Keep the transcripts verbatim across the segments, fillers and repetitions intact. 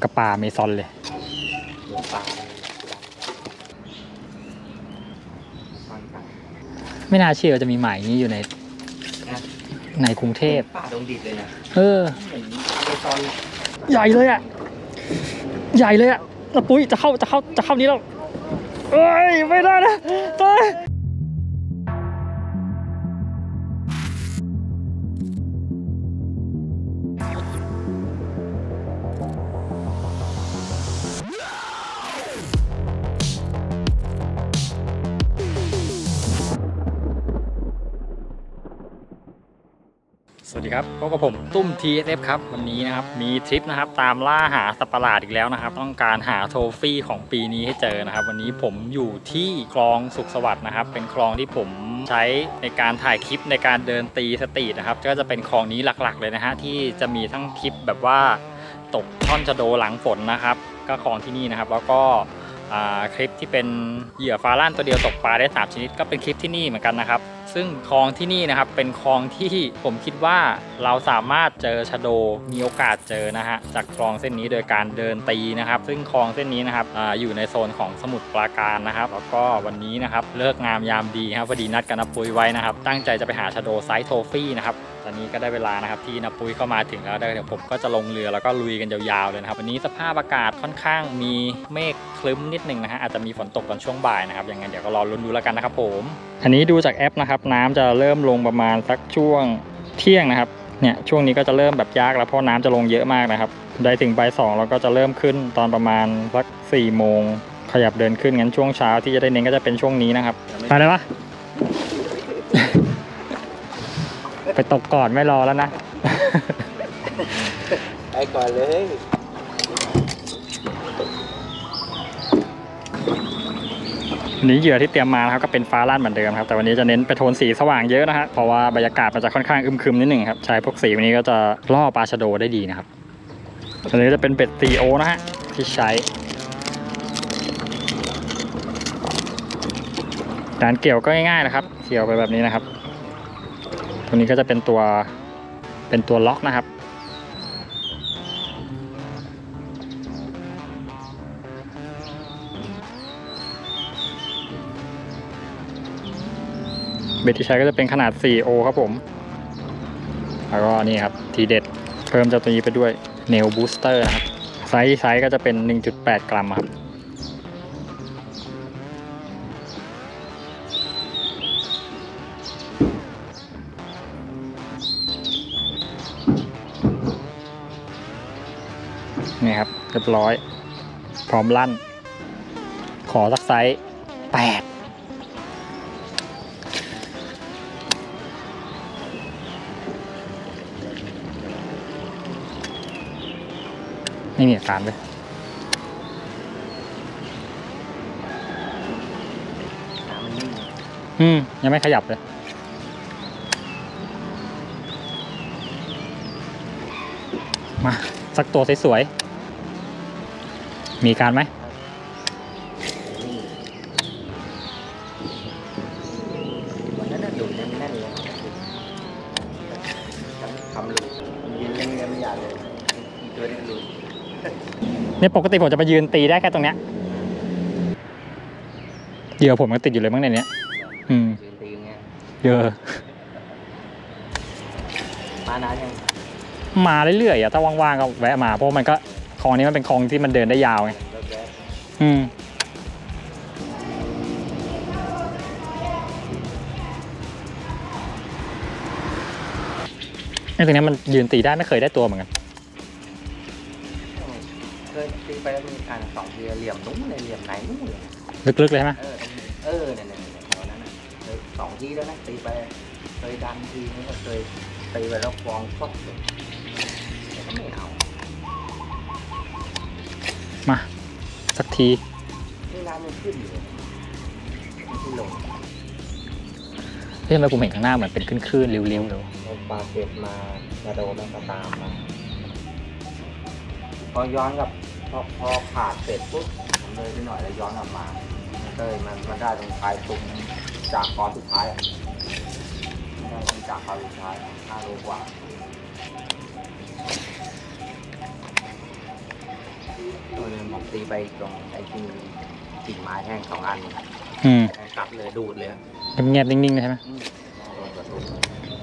กับป่าเมซอนเลยไม่น่าเชื่อจะมีหมายนี้อยู่ในในกรุงเทพป่าดงดิบเลยนะเออใหญ่เลยอ่ะใหญ่เลยอ่ะแล้วปุ้ยจะเข้าจะเข้าจะเข้านี้แล้วเอ้ยไม่ได้นะเอ้ยสวัสดีครับพบกับผมตุ้ม ที เอส เอฟ ครับวันนี้นะครับมีทริปนะครับตามล่าหาสัตว์ประหลาดอีกแล้วนะครับต้องการหาโทฟี่ของปีนี้ให้เจอนะครับวันนี้ผมอยู่ที่คลองสุขสวัสดิ์นะครับเป็นคลองที่ผมใช้ในการถ่ายคลิปในการเดินตีสตรีทนะครับก็จะเป็นคลองนี้หลักๆเลยนะฮะที่จะมีทั้งคลิปแบบว่าตกท่อนชะโดหลังฝนนะครับก็คลองที่นี่นะครับแล้วก็คลิปที่เป็นเหยื่อฟาลั่นตัวเดียวตกปลาได้สามชนิดก็เป็นคลิปที่นี่เหมือนกันนะครับซึ่งคลองที่นี่นะครับเป็นคลองที่ผมคิดว่าเราสามารถเจอชะโดมีโอกาสเจอนะฮะจากคลองเส้นนี้โดยการเดินตีนะครับซึ่งคลองเส้นนี้นะครับ อ, อยู่ในโซนของสมุทรปราการนะครับแล้วก็วันนี้นะครับเลิกงามยามดีครับพอดีนัดกับนปุ้ยไว้นะครับตั้งใจจะไปหาชะโดไซส์โทฟี่นะครับตอนนี้ก็ได้เวลานะครับที่นปุ้ยเข้ามาถึงแล้วเดี๋ยวผมก็จะลงเรือแล้วก็ลุยกันยาวๆเลยนะครับวันนี้สภาพอากาศค่อนข้างมีเมฆคลึ้มนิดนึงนะฮะอาจจะมีฝนตกตอนช่วงบ่ายนะครับยังไงเดี๋ยวก็รอลุ้นดูแล้วกันนะครับผมอันนี้ดูจากแอปนะครับน้ำจะเริ่มลงประมาณสักช่วงเที่ยงนะครับเนี่ยช่วงนี้ก็จะเริ่มแบบยากแล้วเพราะน้ำจะลงเยอะมากนะครับได้ถึงบ่ายสองเราก็จะเริ่มขึ้นตอนประมาณสักสี่โมงขยับเดินขึ้นงั้นช่วงเช้าที่จะได้เน้นก็จะเป็นช่วงนี้นะครับไปเลยวะ ไปตกก่อนไม่รอแล้วนะไปก่อนเลยวันนี้เหยื่อที่เตรียมมานะครับก็เป็นฟ้าลั่นเหมือนเดิมครับแต่วันนี้จะเน้นไปโทนสีสว่างเยอะนะฮะเพราะว่าบรรยากาศมันจะค่อนข้างอึมครึมนิดหนึ่งครับใช้พวกสีวันนี้ก็จะล่อปลาชะโดได้ดีนะครับอันนี้จะเป็นเบ็ดซีโอนะฮะที่ใช้การเกี่ยวก็ง่ายๆนะครับเกี่ยวไปแบบนี้นะครับตัวนี้ก็จะเป็นตัวเป็นตัวล็อกนะครับเบ็ดที่ใช้ก็จะเป็นขนาด โฟร์ โอ ครับผมแล้วก็นี่ครับทีเด็ดเพิ่มเจ้าตัวนี้ไปด้วย Nail Booster นะครับไซส์ไซส์ก็จะเป็น หนึ่งจุดแปด กรัมครับนี่ครับเรียบร้อยพร้อมลั่นขอสักไซส์แปดไม่มีอาการเลยอืมยังไม่ขยับเลยมาสักตัวสวยๆมีการไหมวันนั้นดูแน่นๆเลยทำลูกยืนเงี้ยไม่อยากเลยตัวนี้ลูกในปกติผมจะไปยืนตีได้แค่ตรงเนี้ยเหยื่อผมก็ติดอยู่เลยมั้งในเนี้ยอืมยืนตีเงี้ยเยอะมานานยังมาเรื่อยๆอะถ้าว่างๆก็แวะมาเพราะมันก็คลองนี้มันเป็นคลองที่มันเดินได้ยาวไงอืมไอ้ตรงนี้มันยืนตีได้ไม่เคยได้ตัวเหมือนกันเคยตีไปแล้วมีการสองทีเหลี่ยมนู้นเลยเหลี่ยมไหนนู้นเลยลึกๆเลยใช่ไหมเออเออเนี่ยเนี่ยเนี่ยตอนนั้นเลยสองทีแล้วนะตีไปเคยดันทีนี้ก็เคยตีไปแล้วฟองฟอดเลยแต่ก็ไม่เอามาสักทีนี่น้ำมันขึ้นอยู่มันขึ้นลงเฮ้ยทำไมผมเห็นข้างหน้าเหมือนเป็นคลื่นๆเลี้ยวๆเลยปลาเก็บมาชะโดมันก็ตามมาพอย้อนกับพอพอขาดเสร็จปุ๊บผมเลยไปหน่อยแล้วย้อนกลับมามันเลยมันมันได้ตรงท้ายตรงจากคอสุดท้ายได้ตรงจากคอสุดท้ายห้าโลกว่าตีไปตรงไอ้ที่กิ่งไม้แห้งสองอันอืมแห้งกลับเลยดูดเลยเงียบๆนิ่งๆเลยใช่ไหมอืมโดนกระตุก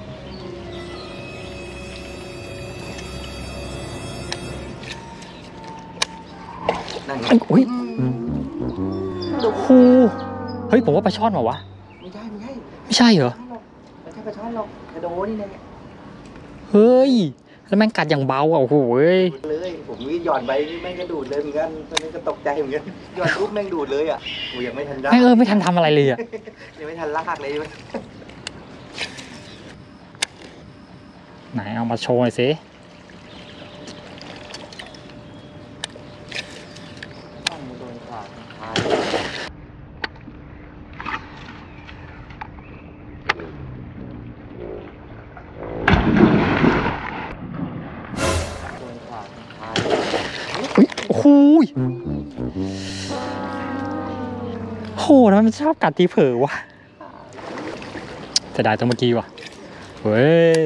นั่นไงอุ้ยดูโอ้โหเฮ้ยผมว่าปลาช่อนเหรอวะไม่ใช่ไม่ใช่ไม่ใช่เหรอไม่ใช่ปลาช่อนหรอกกระโดดนี่แหละเฮ้ยแล้วแม่งกัดอย่างเบาอ่ะโอ้โหเว้ยดูดเลยผมวิ่งหย่อนไปนี่แม่งก็ดูดเลยเหมือนกันตอนนี้ก็ตกใจเหมือนกันหย่อนปุ๊บแม่งดูดเลยอ่ะกูยังไม่ทันได้แม่งเออไม่ทันทำอะไรเลยอ่ะยังไม่ทันลากเลยไหนเอามาโชว์หน่อยสิต้องโดนขาดขาดโดนขาดขาดอุ้ยโอ้โหยโหทำไมมันชอบกัดทีเผลอวะจะได้ตัวเมื่อกี้วะเฮ้ย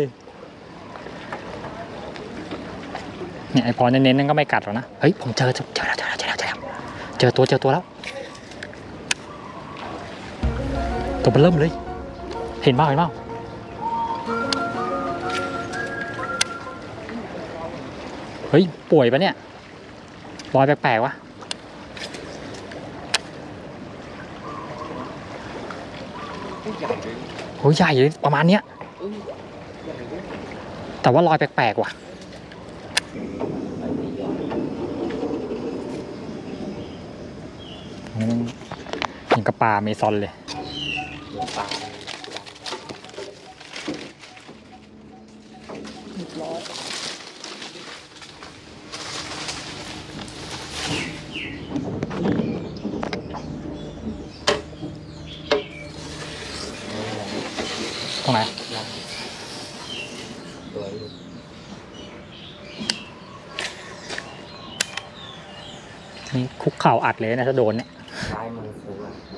เนี่ยไอพอเน้นๆนั่นก็ไม่กัดหรอกนะเฮ้ยผมเจอเจอเจอแล้วเจอแล้วเจอแล้วเจอแล้วเจอตัวเจอตัวแล้วตัวมันเริ่มเลยเห็นเปล่าเห็นเปล่าเฮ้ยป่วยปะเนี่ยรอยแปลกๆวะใหญ่เลยโอ้ยใหญ่เลยประมาณเนี้ยเออใหญ่เลยแต่ว่ารอยแปลกๆว่ะอืมอย่างกับปลาเมซอนเลยเดือดปลาตรงไหนสวยนี่คุกเข่าอัดเลยนะถ้าโดนเนี่ยซ้ายมือสวย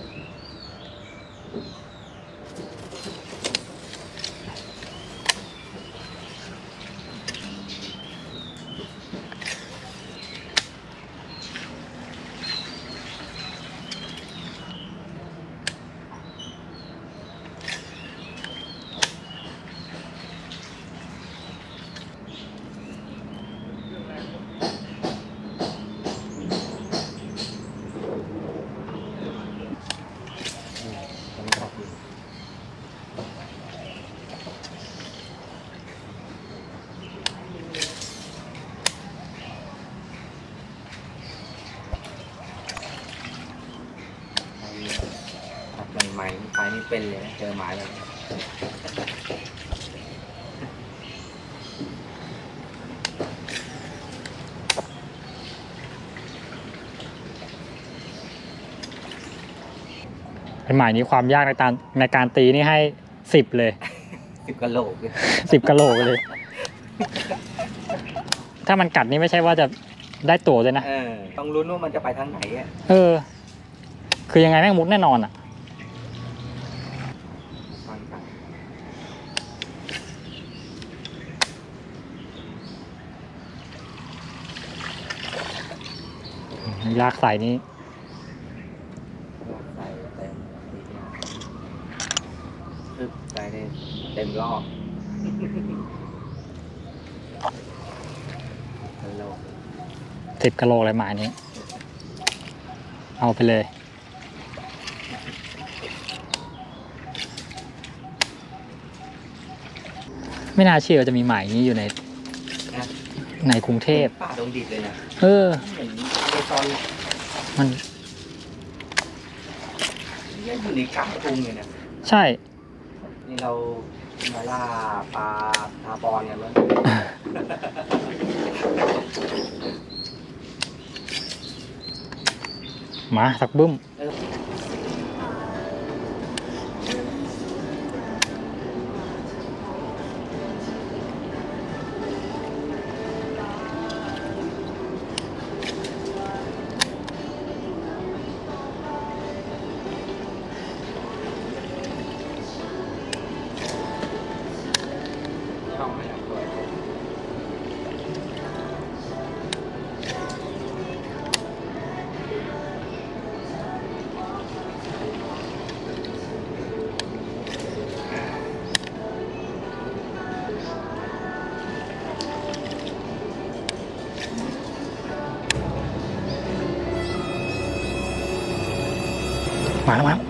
ใหม่ๆไปนี่เป็นเลยนะเจอหมายเลยเป็นหมายนี้ความยากในการในการตีนี่ให้สิบเลยสิบกะโหลกเลยสิบกะโหลกเลย ถ้ามันกัดนี่ไม่ใช่ว่าจะได้ตัวเลยนะเออต้องลุ้นว่ามันจะไปทางไหนอ่ะเออ คือยังไงแม่งมุดแน่นอนอ่ะฟังกันลากใส่นี้ใส่เต็มปึ๊บใส่ได้เต็มรอบกะโหลกสิบกะโหลกเลยหมายนี้ เอาไปเลย ไม่น่าเชื่อว่าจะมีหมายนี้อยู่ในนะในกรุงเทพป่าดงดิบเลยนะเออเหมือนเอซอนมันเนี่ยอยู่ในกลางกรุงเลยนะใช่นี่เรามาล่าปลาทาปอนเนี่ยมั้งมาสักบึ้มเออ ช่องไหนครับตัวมาแล้วมา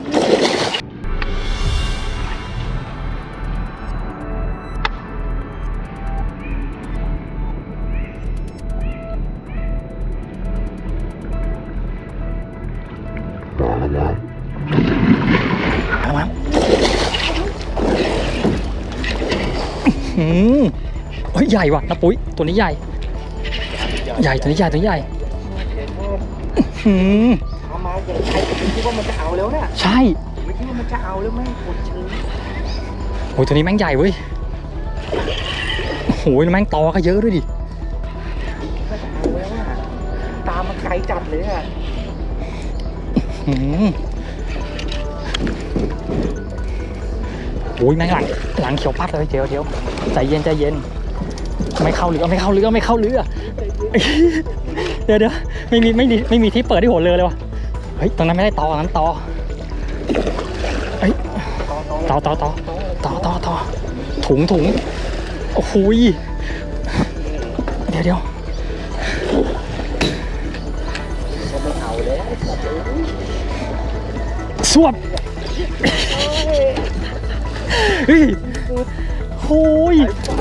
อืมเฮ้ยใหญ่ว่ะนะปุ้ยตัวนี้ใหญ่ใหญ่ตัวนี้ใหญ่ตัวนี้ใหญ่อืมเอามาอย่างไรผมคิดว่ามันจะเอาแล้วเนี่ยใช่ไม่คิดว่ามันจะเอาแล้วแม่งกดเชิญโอ้ยตัวนี้แม่งใหญ่เว้ยโอ้ยแม่งตอก็เยอะด้วยดิก็จะเอาแล้วอ่ะตามมันไกลจัดเลยอ่ะอืมโอ้ยแม่งหลังหลังเขียวปั๊บเลยเจียวเจียวใจเย็นใจเย็นไม่เข้าเรือไม่เข้าเรือไม่เข้าเรือเดี๋ยวเดี๋ยวไม่มีไม่มีไม่มีที่เปิดที่หัวเรือเลยวะเฮ้ยตรงนั้นไม่ได้ต่อนั้นต่อเฮ้ยต่อต่อต่อต่อต่อต่อถุงถุงโอ้โหเดี๋ยวเดี๋ยวไม่เอาแล้วสวบเฮ้ยโอ้ย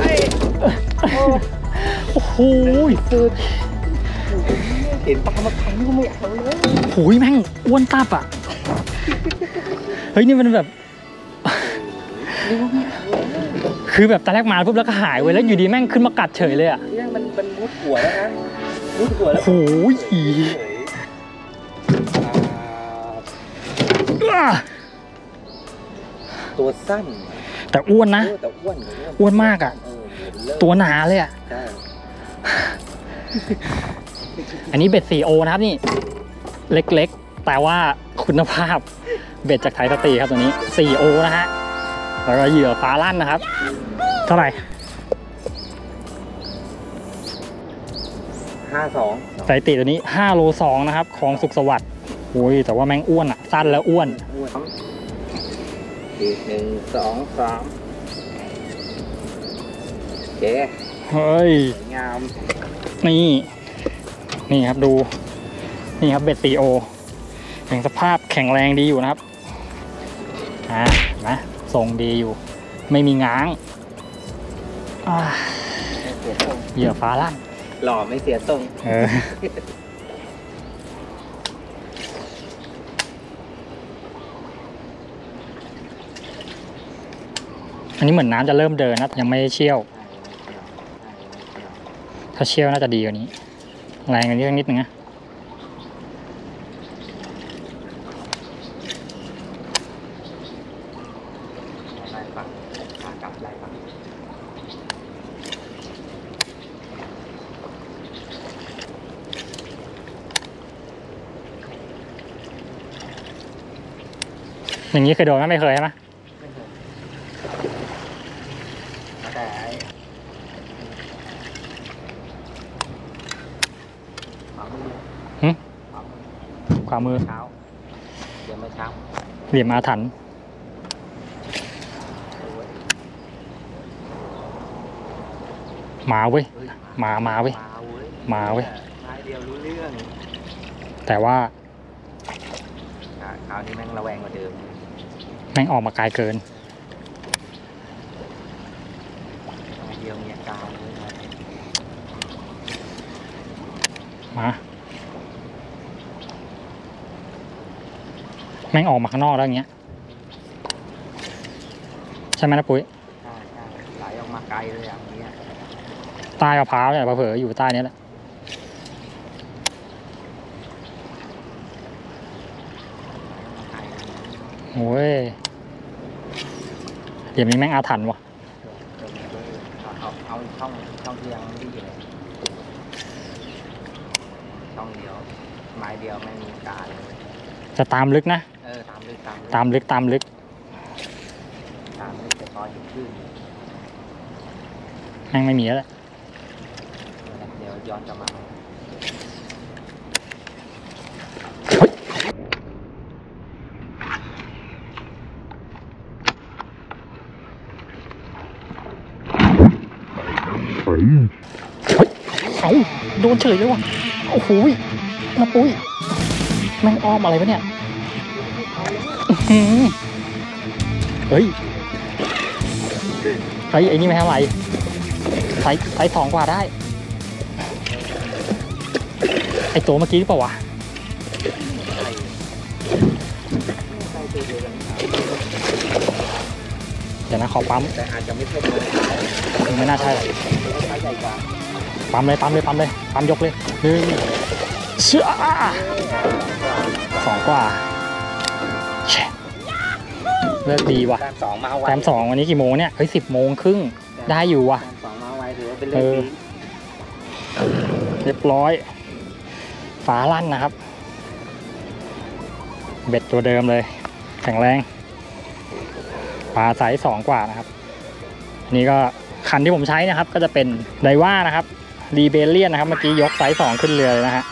โอ้โหสุดเห็นปลามาครั้งก็ไม่เอาเลยโอ้ยแม่งอ้วนตับอ่ะเฮ้ยนี่มันแบบคือแบบตอนแรกมาปุ๊บแล้วก็หายไว้แล้วอยู่ดีแม่งขึ้นมากัดเฉยเลยอ่ะเนี่ยมันมันมุดหัวแล้วนะมุดหัวแล้วโอ้ยตัวสั้นแต่อ้วนนะแต่อ้วนอ้วนมากอ่ะตัวหนาเลยอ่ะอันนี้เบ็ด สี่โอ นะครับนี่เล็กๆแต่ว่าคุณภาพเบ็ดจากไทยสตรีครับตัวนี้ สี่โอ นะฮะแล้วก็เหยื่อฟ้าลั่นนะครับเท่าไหร่ห้าสองสถิติตัวนี้ห้าโลสองนะครับของสุขสวัสดิ์โอ้ยแต่ว่าแม่งอ้วนอ่ะสั้นแล้วอ้วนอีกหนึ่งสองสามโอเคเฮ้ยงามนี่นี่ครับดูนี่ครับเบ็ด สี่โอ อย่างสภาพแข็งแรงดีอยู่นะครับอ่านะทรงดีอยู่ไม่มีง้างเหยื่อฟ้าลั่นหล่อไม่เสียทรงเอออันนี้เหมือนน้ำจะเริ่มเดินนะยังไม่เชี่ยวถ้าเชี่ยวน่าจะดีกว่านี้แรงกันนิดนิดนึงนะอย่างนี้เคยโดนไหมไม่เคยใช่ไหมขวามือเช้าเดี๋ยวไม่เช้าเหลี่ยมอาถรรพ์มาเว้ยมามาเว้ยมาเว้ยเดียวรู้เรื่องแต่ว่าคราวนี้แม่งระแวงกว่าเดิมแม่งออกมาไกลเกินเดียวมีอาการมาแม่งออกมาข้างนอกแล้วอย่างเงี้ยใช่ไหมนะปุ้ยใช่ใช่ไหลออกมาไกลเลยอย่างเงี้ยใต้มะพร้าวเนี่ยเผลออยู่ใต้นี้แหละโอ้ยเดี๋ยวนี้แม่งอาถรรพ์ว่ะเอาเอาช่องช่องที่ยังไม่ได้ยินช่องเดียวไม้เดียวไม่มีการจะตามลึกนะเออตามลึกตามตามลึกตามลึกตามลึกแต่พอเห็นขึ้นแม่งไม่มีแล้วแหละเดี๋ยวย้อนกลับมาเฮ้ยเอาโดนเฉยเลยว่ะโอ้โหนะปุ้ยแม่งอ้อมอะไรวะเนี่ยอืมเฮ้ยเฮ้ยไอ้นี่ไม่เท่าไหร่ไซส์ไซส์สองกว่าได้ไอ้ตัวเมื่อกี้หรือเปล่าวะเดี๋ยวนะขอปั๊มแต่อาจจะไม่ใช่ตัวไม่น่าใช่หรอกใหญ่กว่าปั๊มเลยปั๊มเลยปั๊มเลยปั๊มยกเลยหนึ่งเชื่อสองกว่าแช่เลิกดีว่ะแต้มสองมาไวแต้มสองวันนี้กี่โมงเนี่ยเฮ้ยสิบโมงครึ่งได้อยู่ว่ะแต้มสองมาไวถือว่าเป็นเรื่องดีเรียบร้อยฝาลั่นนะครับเบ็ดตัวเดิมเลยแข็งแรงปลาไซส์สองกว่านะครับนี่ก็คันที่ผมใช้นะครับก็จะเป็นไดว่านะครับรีเบเลียนนะครับเมื่อกี้ยกไซส์สองขึ้นเรือเลยนะฮะ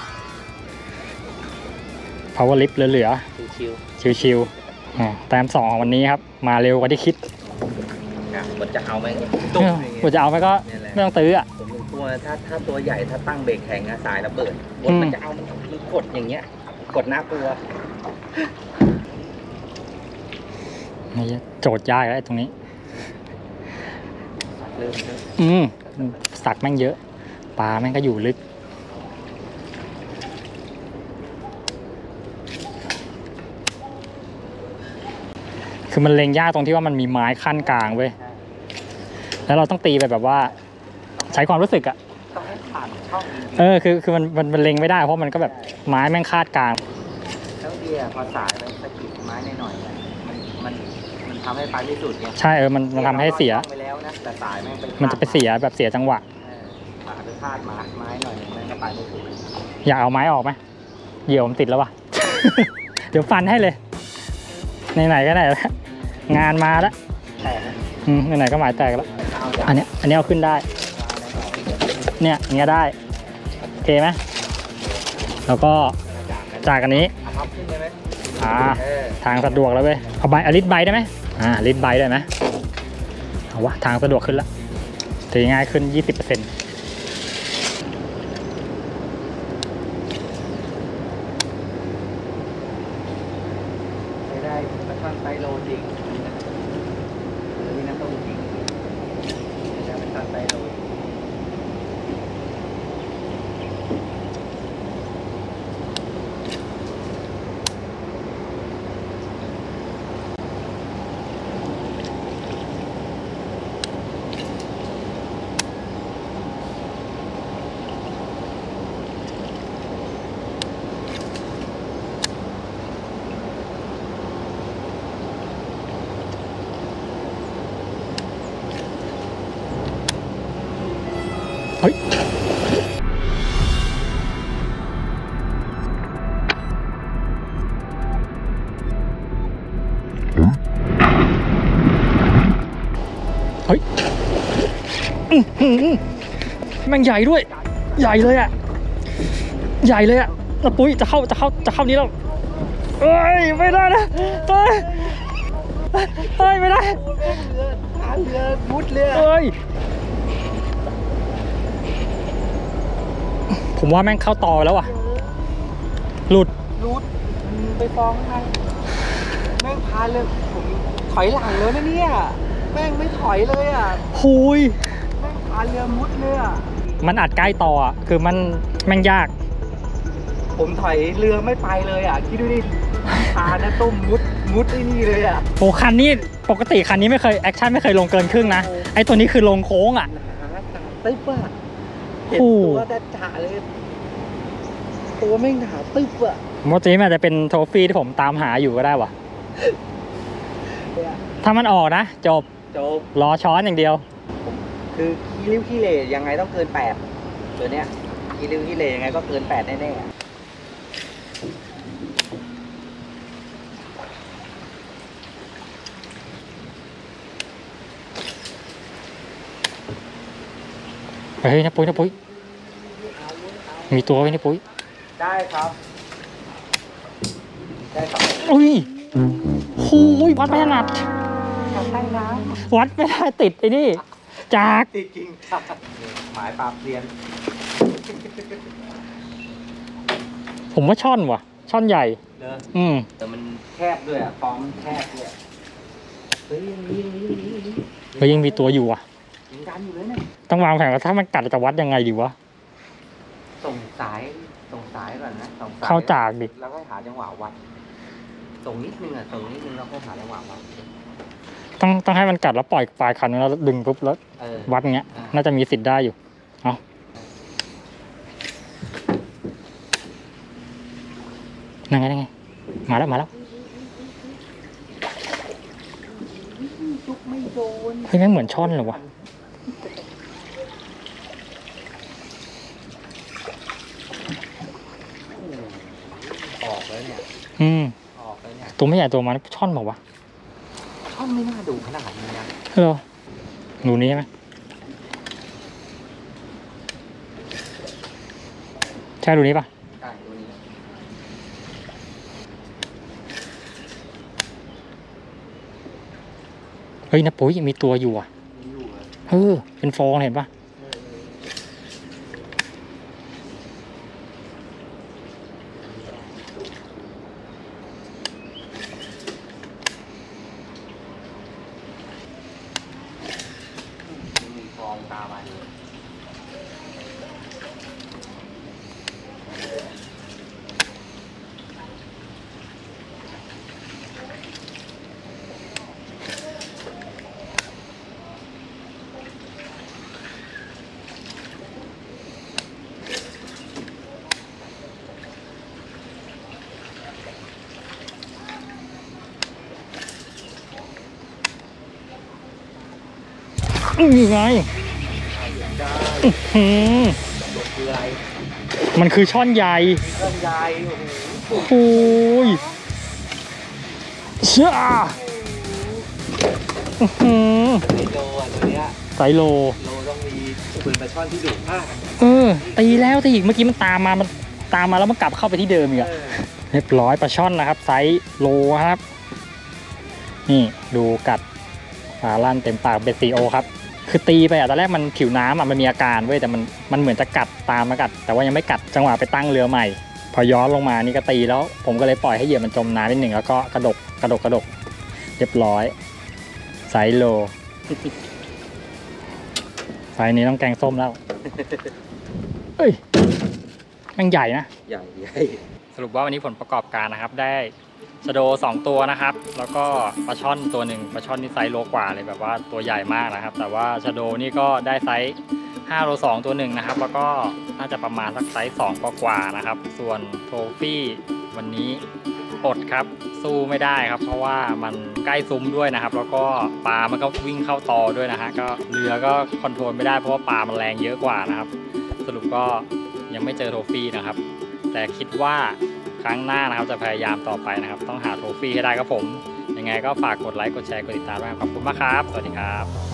power lift เหลือชิวๆชิวๆอ่าแต้มสองของวันนี้ครับมาเร็วกว่าที่คิดๆนะมันจะเอาไหมตุ้มอย่างเงี้กูยจะเอาไปก็ไม่ต้องตื้ออ่ะผมกลัวถ้าถ้าตัวใหญ่ถ้าตั้งเบรกแข็งอะสายระเบิดรถมันจะเอามันคือกดอย่างเงี้ยกดน่ากลัวนี่โจทย์ยากแล้วไอ้ตรงนี้เริ่มเริ่มอืมสัตว์แม่งเยอะปลาแม่งก็อยู่ลึกคือมันเล็งยากตรงที่ว่ามันมีไม้ขั้นกลางเว้ยแล้วเราต้องตีไปแบบว่าใช้ความรู้สึกอะต้องให้ผ่านช่องนี้เออคือคือมันมันมันเล็งไม่ได้เพราะมันก็แบบไม้แม่งคาดกลางแล้วเดียวพอสายไปสะกิดไม้หน่อยๆเนี่ยมันมันมันทำให้ไปไม่สุดไงใช่เออมันมันทำให้เสียไปแล้วนะแต่สายแม่งไปมันจะไปเสียแบบเสียจังหวะเออสายไปพลาดไม้ไม้หน่อยหนึ่งแม่งก็ไปไม่สุดอยากเอาไม้ออกไหมเหยี่ยวมันติดแล้ววะ เดี๋ยวฟันให้เลยไหนๆก็ไหนแล้วงานมาแล้วแต่นะอืมไหนๆก็หมายแตกแล้วเอาจากอันเนี้ยอันเนี้ยเอาขึ้นได้ เนี่ยอย่างเงี้ยได้โอเคไหมแล้วก็จากอันนี้เอาพับขึ้นได้ไหมอ่าเออทางสะดวกแล้วเว้ยเอาใบอลิสใบได้ไหมอ่าลิสใบได้ไหมเอาวะทางสะดวกขึ้นแล้วตีง่ายขึ้น ยี่สิบเปอร์เซ็นต์ไม่ได้ปลาช่อนไตโลจริงหรือนี่น้ำต้มจริงไม่ได้ปลาช่อนไตโลเฮ้ยเฮ้ยอื้อหือแม่งใหญ่ด้วยใหญ่เลยอ่ะใหญ่เลยอ่ะแล้วปุ้ยจะเข้าจะเข้าจะเข้านี้แล้วเอ้ยไม่ได้นะเอ้ยเอ้ยไม่ได้เรือหาเรือมุดเรือเอ้ยผมว่าแม่งเข้าต่อแล้วว่ะหลุดรูดไปฟ้องข้างในแม่งพาเรือผมถอยหลังเลยนะเนี่ยแม่งไม่ถอยเลยอ่ะหุยแม่งพาเรือมุดเรือมันอัดใกล้ต่ออ่ะคือมันแม่งยากผมถอยเรือไม่ไปเลยอ่ะคิดดูดิพานะต้มมุดมุดไอ้นี่เลยอ่ะโอ้คันนี้ปกติคันนี้ไม่เคยแอคชั่นไม่เคยลงเกินครึ่งนะไอตัวนี้คือลงโค้งอ่ะหนาหนาตึ๊บอ่ะเห็นโอ้ตัวแต่จ่าเลย ตัวแม่งหนาตึ๊บอ่ะโมจิมันอาจจะเป็นโทฟี่ที่ผมตามหาอยู่ก็ได้ว่ะถ้ามันออกนะจบจบรอช้อนอย่างเดียวคือขี้ริ้วขี้เหร่ยังไงต้องเกินแปดตัวเนี้ยขี้ริ้วขี้เหร่ยังไงก็เกินแปดแน่ๆอะเฮ้ยนะปุ้ยนะปุ้ยมีตัวไว้นะปุ้ยได้ครับ ได้ครับอุ้ยโอ้ยวัดไม่ถนัดทำใต้น้วัดไม่ได้ติดไอ้นี่จากำติดจริงครับหมายปราบเซียนผมว่าช่อนว่ะช่อนใหญ่เนอะอืมแต่มันแคบด้วยอ่ะคลองมันแคบด้วยเฮ้ยยังมียังมียังมียังมีเฮ้ยยังมีตัวอยู่อ่ะยังดันอยู่เลยเนี่ยต้องวางแผนว่าถ้ามันกัดจะวัดยังไงดีวะส่งสายส่งสายก่อนนะส่งสายเข้าจากดิแล้วก็หาจังหวะวัดส่งนิดนึงอ่ะส่งนิดนึงแล้วก็หาจังหวะวัดต้องต้องให้มันกัดแล้วปล่อยปลายคันแล้วดึงปุ๊บแล้วเออวัดอย่างเงี้ยอ่าน่าจะมีสิทธิ์ได้อยู่เอานั่งไงนั่งไงมาแล้วมาแล้วจุกไม่โดนเฮ้ยแม่งเหมือนช่อนเลยวะออกแล้วเนี่ยอืมออกแล้วเนี่ยตัวไม่ใหญ่ตัวมันช่อนบอกว่าวช่องไม่น่าดูขนาดนี้นะะเหรอหนูนี้ใช่ไหมใช่ดูนี้ปะใช่ดูนี่เฮ้ยนะปุ้ยมีตัวอยู่อ่ะไม่อยู่เลยเออเป็นฟองเห็นปะมีฟองตามมาเลยนี่ไงได้อืมหลบคืออะไรมันคือช่อนใหญ่เครื่องใหญ่โอ้โหโอ้ยเชื่ออื้อหือไอโลอ่ะตัวเนี้ยไซโลโลต้องมีปืนปลาช่อนที่ดุมากเออตีแล้วตีอีกเมื่อกี้มันตามมามันตามมาแล้วมันกลับเข้าไปที่เดิมอีกอะเออเรียบร้อยปลาช่อนนะครับไซส์โลครับ นี่ดูกัดปลาลั่นเต็มปากเบสซีโอครับคือตีไปอะตอนแรกมันผิวน้ำอะมันมีอาการเว้ยแต่มันมันเหมือนจะกัดตามมากัด แต่ว่ายังไม่กัดจังหวะไปตั้งเรือใหม่ พอย้อนลงมานี่ก็ตีแล้ว ผมก็เลยปล่อยให้เหยื่อมันจมน้ำนิดหนึ่งแล้วก็กระดกกระดกกระดกเรียบร้อยไซส์โล ไซส์นี้ต้องแกงส้มแล้ว เอ้ยแม่งใหญ่นะใหญ่ใหญ่สรุปว่าวันนี้ผลประกอบการนะครับได้ชะโดสองตัวนะครับ แล้วก็ปลาช่อนตัวหนึ่งปลาช่อนนี่ไซส์โลกว่าเลยแบบว่าตัวใหญ่มากนะครับ แต่ว่าชะโดนี่ก็ได้ไซส์ห้าโลสองตัวหนึ่งนะครับ แล้วก็น่าจะประมาณสักไซส์สองกว่าๆนะครับ ส่วนโทฟี่วันนี้อดครับสู้ไม่ได้ครับ เพราะว่ามันใกล้ซุ้มด้วยนะครับ แล้วก็ปลามันก็วิ่งเข้าตอด้วยนะฮะก็เรือก็คอนโทรลไม่ได้เพราะว่าปลามันแรงเยอะกว่านะครับ สรุปก็ยังไม่เจอโทฟี่นะครับ แต่คิดว่าครั้งหน้านะครับจะพยายามต่อไปนะครับ ต้องหาโทฟี่ให้ได้ครับผม ยังไงก็ฝากกดไลค์กดแชร์กดติดตามด้วยครับขอบคุณมากครับ สวัสดีครับ